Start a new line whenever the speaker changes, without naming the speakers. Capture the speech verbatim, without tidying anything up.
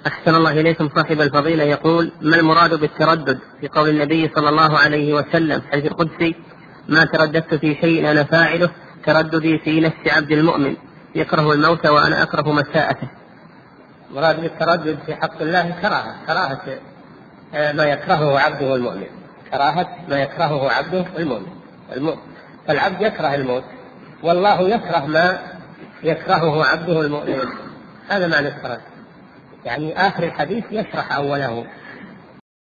أحسن الله إليكم صاحب الفضيلة يقول: ما المراد بالتردد في قول النبي صلى الله عليه وسلم حديث القدسي: ما ترددت في شيء أنا فاعله ترددي في نفس عبد المؤمن يكره الموت وأنا أكره مساءته.
مراد بالتردد في حق الله كراهة كراهة ما يكرهه عبده المؤمن، كراهة ما يكرهه عبده المؤمن. فالعبد يكره الموت والله يكره ما يكرهه عبده المؤمن، هذا معنى التردد. يعني آخر الحديث يشرح أوله.